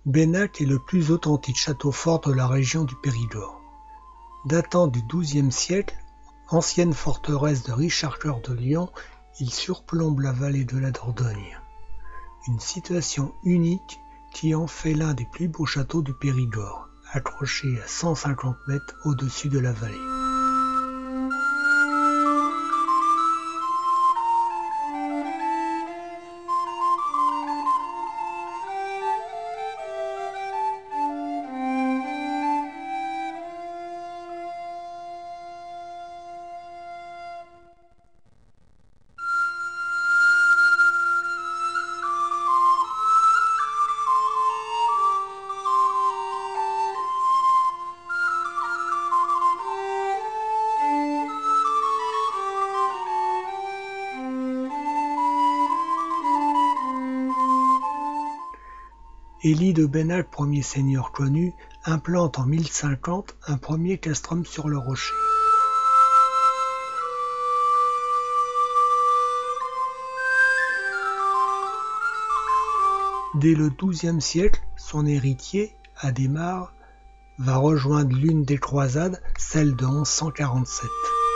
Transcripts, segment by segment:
Bennac est le plus authentique château fort de la région du Périgord. Datant du XIIe siècle, ancienne forteresse de Richard Cœur de Lion, il surplombe la vallée de la Dordogne. Une situation unique qui en fait l'un des plus beaux châteaux du Périgord, accroché à 150 mètres au-dessus de la vallée. Élie de Bennac, premier seigneur connu, implante en 1050 un premier castrum sur le rocher. Dès le XIIe siècle, son héritier, Adhémar, va rejoindre l'une des croisades, celle de 1147.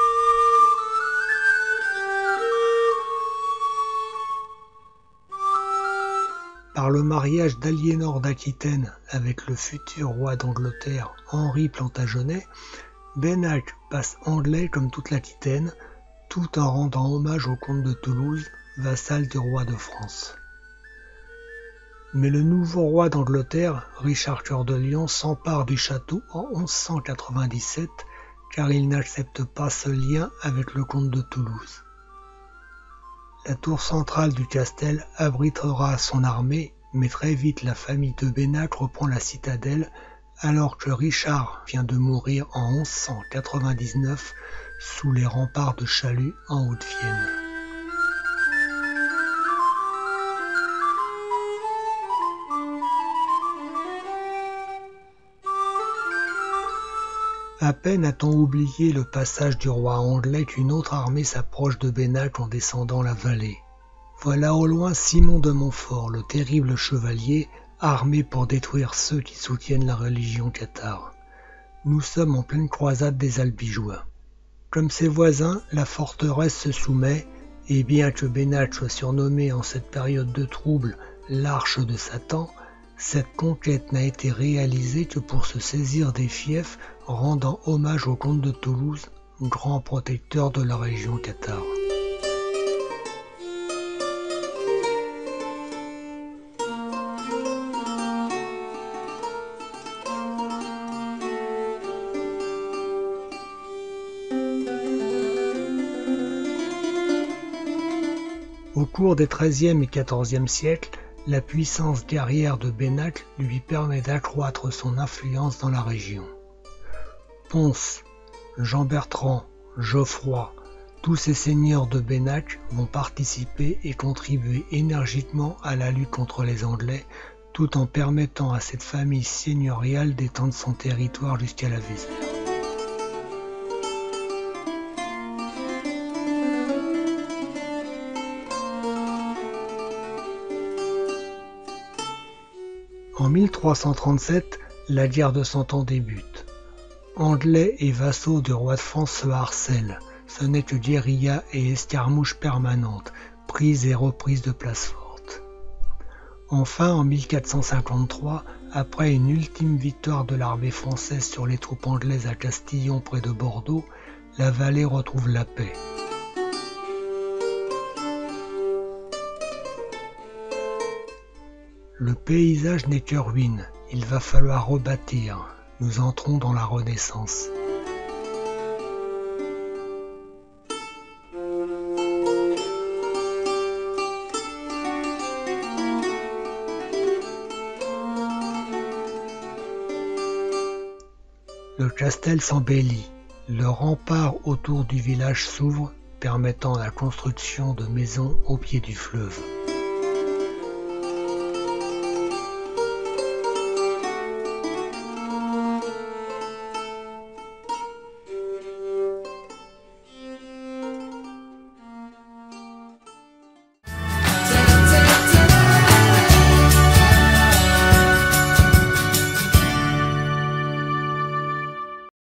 Par le mariage d'Aliénor d'Aquitaine avec le futur roi d'Angleterre Henri Plantagenet, Bennac passe anglais comme toute l'Aquitaine, tout en rendant hommage au comte de Toulouse, vassal du roi de France. Mais le nouveau roi d'Angleterre, Richard Cœur de Lion, s'empare du château en 1197 car il n'accepte pas ce lien avec le comte de Toulouse. La tour centrale du castel abritera son armée, mais très vite la famille de Bennac reprend la citadelle alors que Richard vient de mourir en 1199 sous les remparts de Chalut en Haute-Vienne. À peine a-t-on oublié le passage du roi anglais qu'une autre armée s'approche de Bennac en descendant la vallée. Voilà au loin Simon de Montfort, le terrible chevalier, armé pour détruire ceux qui soutiennent la religion cathare. Nous sommes en pleine croisade des Albigeois. Comme ses voisins, la forteresse se soumet, et bien que Bennac soit surnommé en cette période de trouble l'Arche de Satan, cette conquête n'a été réalisée que pour se saisir des fiefs, rendant hommage au comte de Toulouse, grand protecteur de la région cathare. Au cours des XIIIe et XIVe siècles, la puissance guerrière de Bennac lui permet d'accroître son influence dans la région. Pons, Jean-Bertrand, Geoffroy, tous ces seigneurs de Bennac vont participer et contribuer énergiquement à la lutte contre les Anglais, tout en permettant à cette famille seigneuriale d'étendre son territoire jusqu'à la Vézère. En 1337, la guerre de Cent Ans débute. Anglais et vassaux du roi de France se harcèlent. Ce n'est que guérilla et escarmouches permanentes, prises et reprises de places fortes. Enfin, en 1453, après une ultime victoire de l'armée française sur les troupes anglaises à Castillon près de Bordeaux, la vallée retrouve la paix. Le paysage n'est que ruine, il va falloir rebâtir. Nous entrons dans la Renaissance. Le castel s'embellit. Le rempart autour du village s'ouvre, permettant la construction de maisons au pied du fleuve.